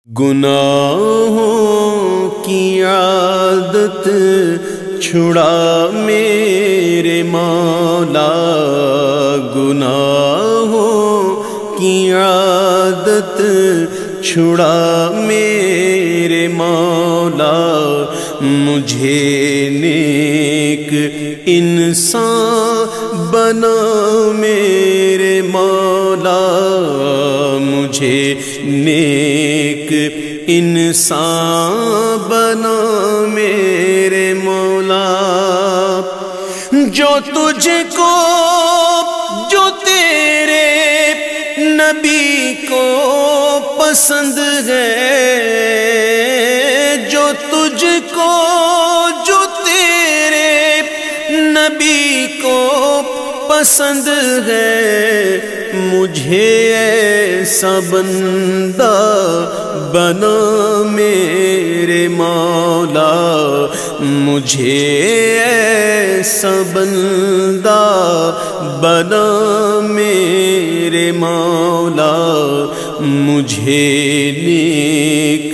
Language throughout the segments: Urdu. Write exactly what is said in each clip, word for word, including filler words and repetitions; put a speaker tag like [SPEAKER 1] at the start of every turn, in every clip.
[SPEAKER 1] گناہوں کی عادت چھڑا میرے مولا، گناہوں کی عادت چھڑا میرے مولا، مجھے نیک انسان بنا میرے مولا، مجھے نیک انسان بنا میرے مولا، جو تجھ کو جو تیرے نبی کو پسند ہے، جو تجھ کو جو تیرے نبی کو پسند ہے، مجھے ایسا بندہ بنا میرے مولا، مجھے ایسا بندہ بنا میرے مولا، مجھے نیک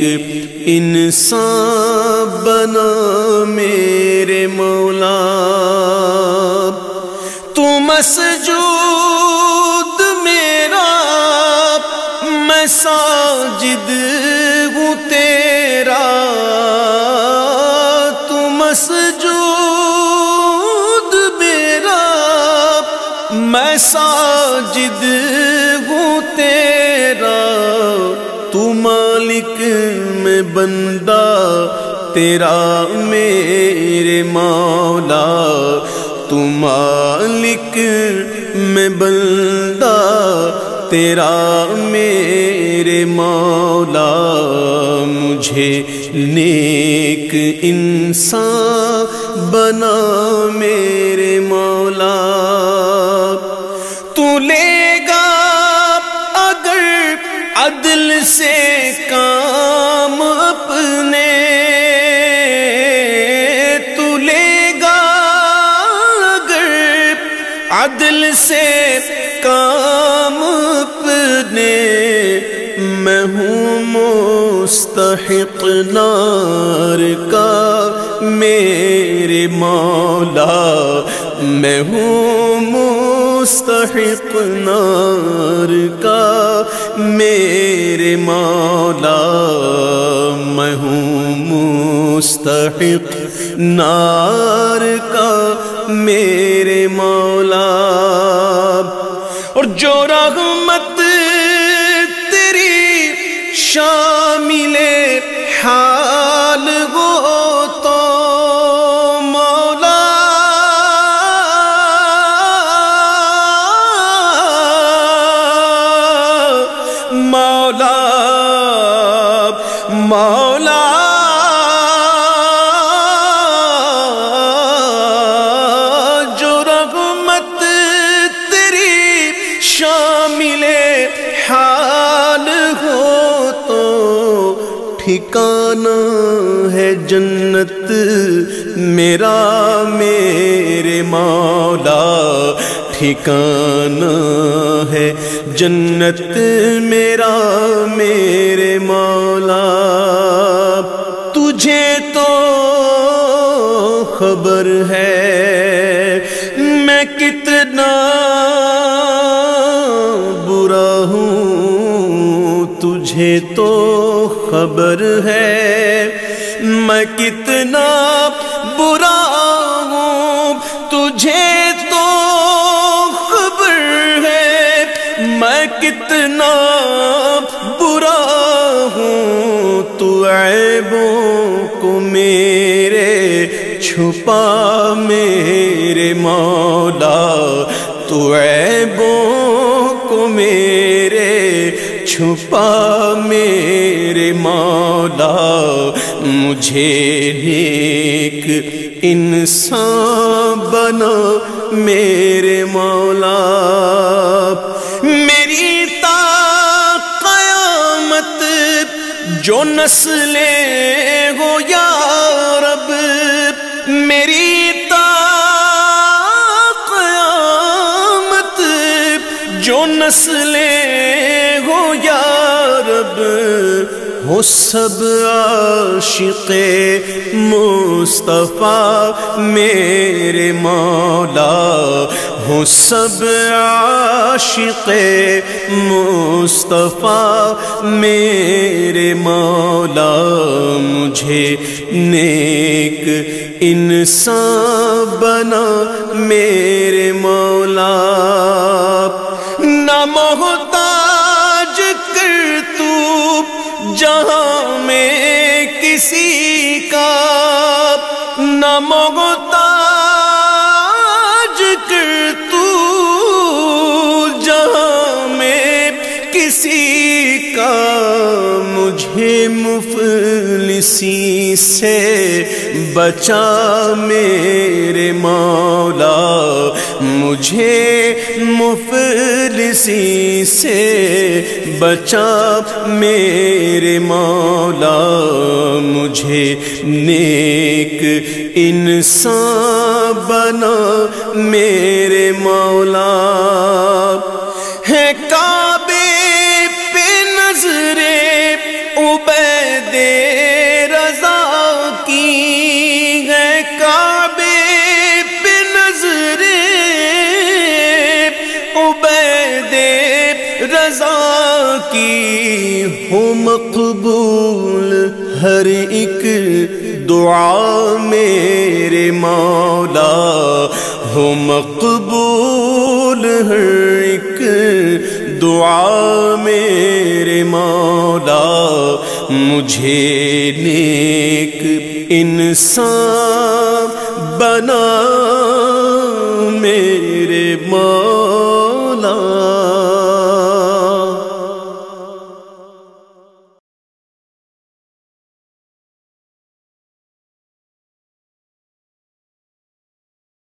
[SPEAKER 1] انسان بنا میرے مولا، تو مسجود میرا میں ساجد ہوں تیرا، تو مسجود میرا میں ساجد ہوں تیرا، تو مالک میں بندہ تیرا میرے مولا، تو مالک میں بندہ تیرا میرے مولا، مجھے نیک انسان بنا میرے مولا، تو لے گا اگر عدل سے کام اپنے، تو لے گا اگر عدل سے کام اپنے، میں ہوں مستحق نار کا میرے مولا، میں ہوں مستحق نار کا میرے مولا، میں ہوں مستحق نار کا میرے مولا، اور جو رحمت تیری شامل حال ہو تو مولا، مولا مولا جو رحمت تیری شامل حال ہو تو ٹھکانہ ہے جنت میرا میرے مولا، ٹھکانہ ہے جنت میرا میرے مولا، تجھے تو خبر ہے میں کتنا برا ہوں، تجھے تو خبر ہے میں کتنا برا ہوں، تجھے تو خبر ہے میں کتنا برا ہوں، تو عیبوں کو میرے چھپا میرے مولا، تو عیبوں کو میرے چھپا میرے مولا، مجھے نیک انسان بنا میرے مولا، میری تا قیامت جو نسلیں ہو یا رب، میری تا قیامت جو نسلیں ہو یا رب، ہو سب عاشق مصطفیٰ میرے مولا، ہو سب عاشق مصطفیٰ میرے مولا، مجھے نیک انسان بنا میرے مولا، نہ محتاج کر تو جہاں میں کسی کا، نہ محتاج کر تو جہاں میں کسی کا، مجھے مفلسی سے بچا میرے مولا، مجھے مفلسی سے بچا میرے مولا، مجھے نیک انسان بنا میرے مولا، ہے کعبے پہ نظرے عبید رضا کی، ہے کعبے پہ نظرے عبید رضا کی، ہو مقبول ہر ایک دعا میرے مولا، ہو مقبول ہر ایک دعا میرے مولا، مجھے نیک انسان بنا